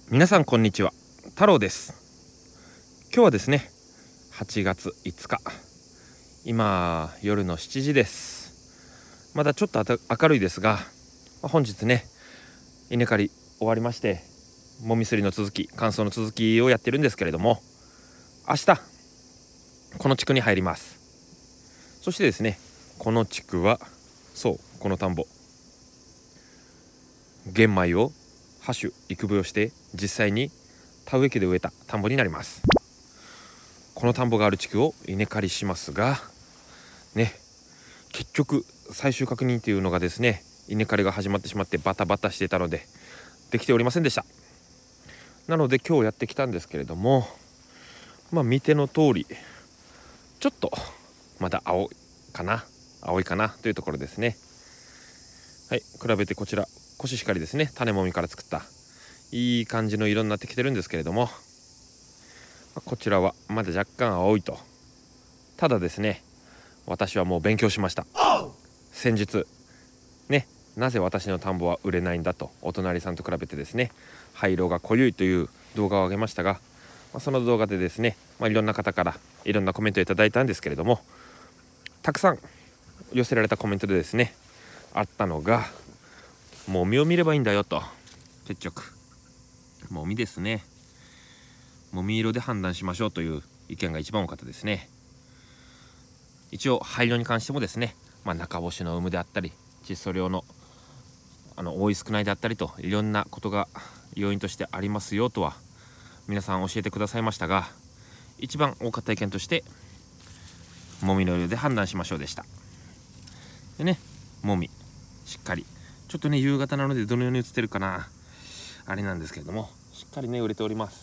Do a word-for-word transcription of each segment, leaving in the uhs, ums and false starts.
皆さんこんにちは、太郎です。今日はですねはちがついつか、今夜のしちじです。まだちょっとあた明るいですが、本日ね稲刈り終わりまして、もみすりの続き、乾燥の続きをやってるんですけれども、明日この地区に入ります。そしてですね、この地区はそうこの田んぼ、玄米を播種育苗して実際に田植え機で植えた田んぼになります。この田んぼがある地区を稲刈りしますがね、結局最終確認というのがですね、稲刈りが始まってしまってバタバタしていたのでできておりませんでした。なので今日やってきたんですけれども、まあ見ての通りちょっとまだ青いかな青いかなというところですね。はい、比べてこちらコシヒカリですね、種もみから作ったいい感じの色になってきてるんですけれども、こちらはまだ若干青いと。ただですね、私はもう勉強しました。先日ね、なぜ私の田んぼは売れないんだとお隣さんと比べてですね、灰色が濃ゆいという動画を上げましたが、まあ、その動画でですね、まあ、いろんな方からいろんなコメントをいただいたんですけれども、たくさん寄せられたコメントでですねあったのが、もみを見ればいいんだよと。結局もみですね、もみ色で判断しましょうという意見が一番多かったですね。一応灰色に関してもですね、まあ、中干しの有無であったり窒素量のあの多い少ないであったりと、いろんなことが要因としてありますよとは皆さん教えてくださいましたが、一番多かった意見としてもみの色で判断しましょうでした。でね、もみしっかり、ちょっとね夕方なのでどのように映ってるかなあれなんですけれども、しっかりね売れております。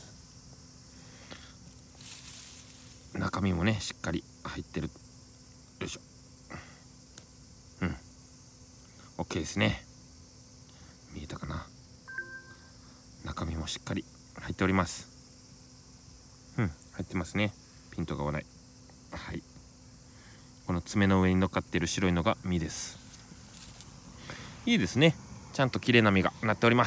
中身もねしっかり入ってる。よいしょ。うん OK ですね。見えたかな。中身もしっかり入っております。うん入ってますね。ピントが合わない。はい、この爪の上に乗っかっている白いのが実です。いいですね、ちゃんと綺麗な実がなっております。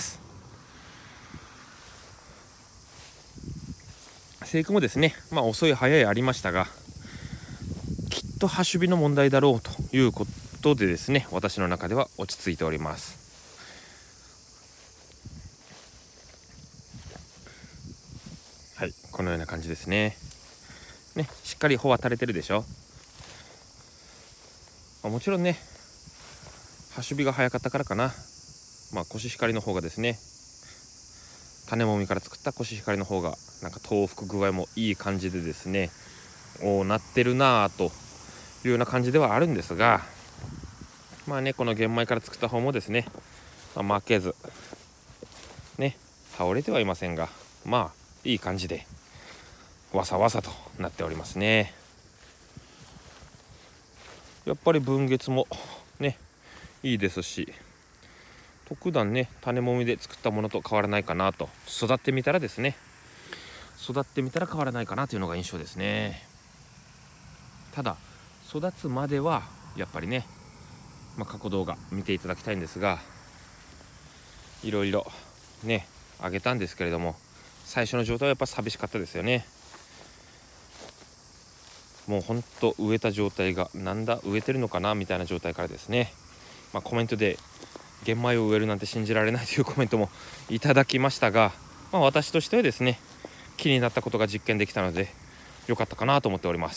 生育もですね、まあ遅い早いありましたが、きっと播種日の問題だろうということでですね、私の中では落ち着いております。はい、このような感じですね。ね、しっかり穂は垂れてるでしょ。もちろんね播種日が早かったからかな、まあコシヒカリの方がですね、種もみから作ったコシヒカリの方がなんか豆腐具合もいい感じでですね、おーなってるなぁというような感じではあるんですが、まあねこの玄米から作った方もですね、まあ、負けずね倒れてはいませんが、まあいい感じでわさわさとなっておりますね。やっぱり分月もねいいですし、特段ね種もみで作ったものと変わらないかなと、育ってみたらですね育ってみたら変わらないかなというのが印象ですね。ただ育つまではやっぱりね、まあ、過去動画見ていただきたいんですが、いろいろねあげたんですけれども、最初の状態はやっぱ寂しかったですよね。もうほんと植えた状態がなんだ植えてるのかなみたいな状態からですね、まあ、コメントで玄米を植えるなんて信じられないというコメントもいただきましたが、まあ、私としてはですね気になったことが実験できたので良かったかなと思っております。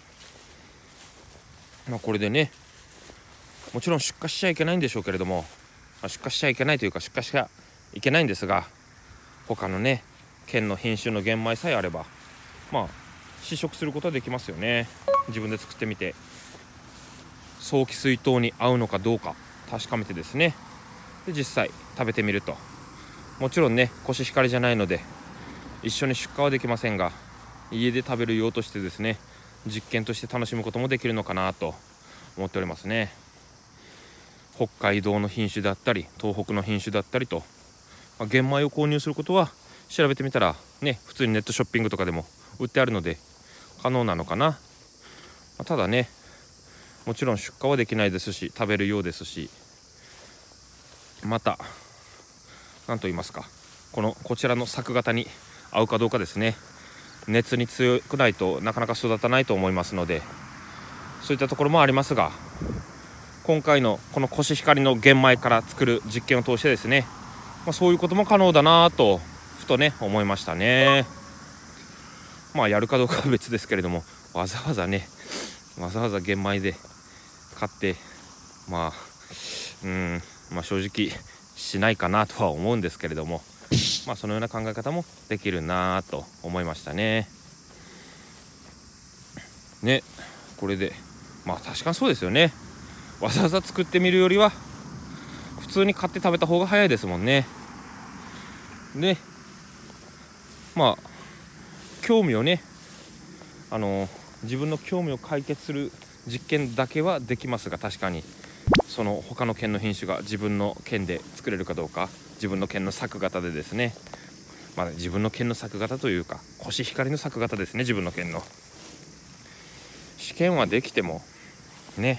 まあ、これでねもちろん出荷しちゃいけないんでしょうけれども、まあ、出荷しちゃいけないというか出荷しちゃいけないんですが、他のね県の品種の玄米さえあればまあ試食することはできますよね。自分で作ってみて早期水筒に合うのかどうか確かめてですね、で実際食べてみると、もちろんねコシヒカリじゃないので一緒に出荷はできませんが、家で食べる用としてですね実験として楽しむこともできるのかなと思っておりますね。北海道の品種だったり東北の品種だったりと、まあ、玄米を購入することは調べてみたらね普通にネットショッピングとかでも売ってあるので可能なのかな。まあ、ただねもちろん出荷はできないですし食べるようですし、また何と言いますかこのこちらの作型に合うかどうかですね。熱に強くないとなかなか育たないと思いますので、そういったところもありますが、今回のこのコシヒカリの玄米から作る実験を通してですね、まあ、そういうことも可能だなとふとね思いましたね。まあやるかどうかは別ですけれども、わざわざねわざわざ玄米で買ってまあうんまあ正直しないかなとは思うんですけれども、まあそのような考え方もできるなと思いましたね。ね、これでまあ確かにそうですよね。わざわざ作ってみるよりは普通に買って食べた方が早いですもんね。でまあ興味をねあの自分の興味を解決する実験だけはできますが、確かにその他の県の品種が自分の県で作れるかどうか、自分の県の作型でですね、まあ、自分の県の作型というかコシヒカリの作型ですね、自分の県の試験はできてもね、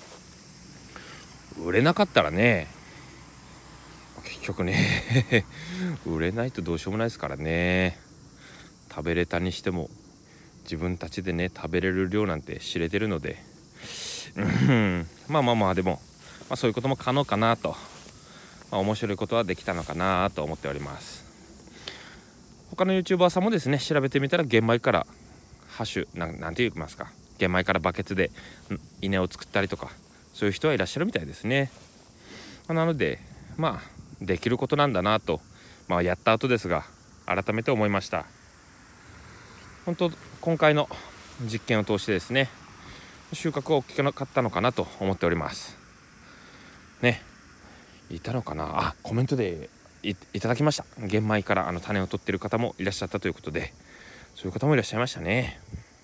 売れなかったらね結局ね売れないとどうしようもないですからね。食べれたにしても自分たちでね食べれる量なんて知れてるので、うんまあまあまあでも、まあ、そういうことも可能かなと、まあ、面白いことはできたのかなと思っております。他の YouTuber さんもですね調べてみたら玄米からハッシュなん、なんて言いますか、玄米からバケツで稲を作ったりとか、そういう人はいらっしゃるみたいですね。まあ、なのでまあできることなんだなと、まあ、やった後ですが改めて思いました。本当今回の実験を通してですね収穫は大きくなかったのかなと思っておりますね。いたのかなあ、コメントで い, いただきました。玄米からあの種を取っている方もいらっしゃったということで、そういう方もいらっしゃいましたね。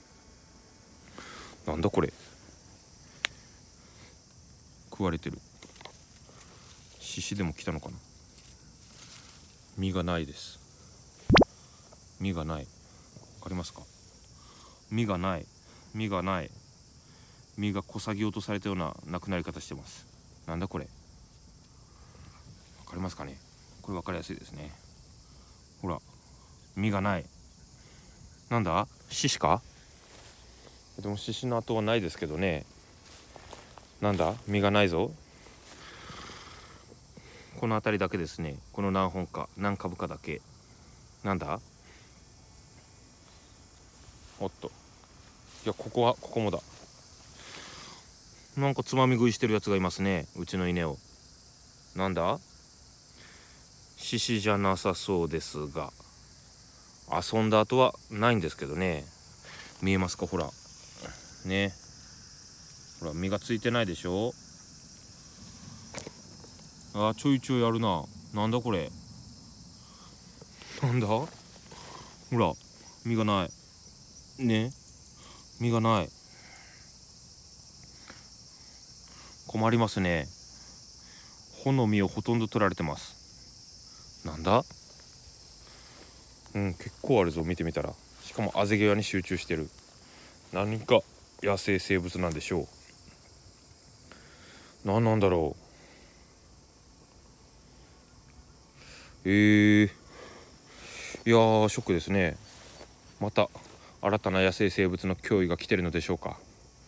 なんだこれ、食われてる。獅子でも来たのかな。実がないです。実がない、わかりますか。実がない実がない実がこさぎ落とされたようななくなり方してます。なんだこれ、わかりますかね。これわかりやすいですね。ほら実がない。なんだ獅子か。でも獅子の跡はないですけどね。なんだ実がないぞ。この辺りだけですね。この何本か何株かだけ。なんだおっと、いやここはここもだ。なんかつまみ食いしてるやつがいますね、うちの稲を。なんだ獅子じゃなさそうですが、遊んだ跡はないんですけどね。見えますか、ほらね、ほら実がついてないでしょ。あ、ちょいちょいあるな。なんだこれ、なんだほら実がないね、実がない。困りますね。穂の実をほとんど取られてます。なんだ、うん結構あるぞ、見てみたら。しかもあぜ際に集中してる。何か野生生物なんでしょう。何なんだろう。えー、いやーショックですね。また新たな野生生物の脅威が来てるのでしょうか。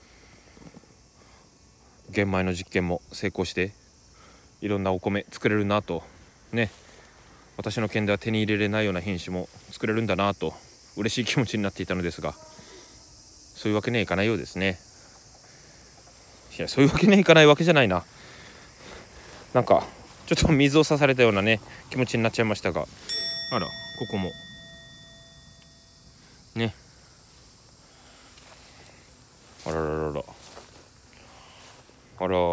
玄米の実験も成功していろんなお米作れるなとね、私の県では手に入れれないような品種も作れるんだなと嬉しい気持ちになっていたのですが、そういうわけにはいかないようですね。いやそういうわけにはいかないわけじゃないな。なんかちょっと水を刺されたようなね気持ちになっちゃいましたが、あらここもね、あらららら、あら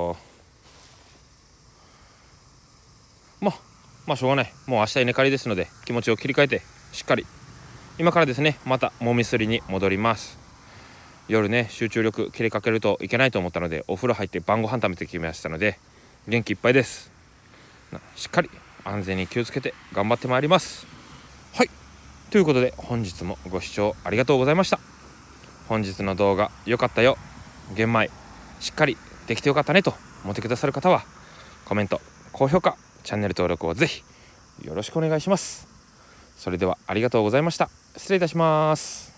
まあまあしょうがない。もう明日稲刈りですので気持ちを切り替えてしっかり今からですねまたもみすりに戻ります。夜ね集中力切りかけるといけないと思ったのでお風呂入って晩ご飯食べてきましたので元気いっぱいです。しっかり安全に気をつけて頑張ってまいります。はい、ということで本日もご視聴ありがとうございました。本日の動画良かったよ、玄米しっかりできてよかったねと思ってくださる方はコメント高評価チャンネル登録をぜひよろしくお願いします。 それではありがとうございました。失礼いたします。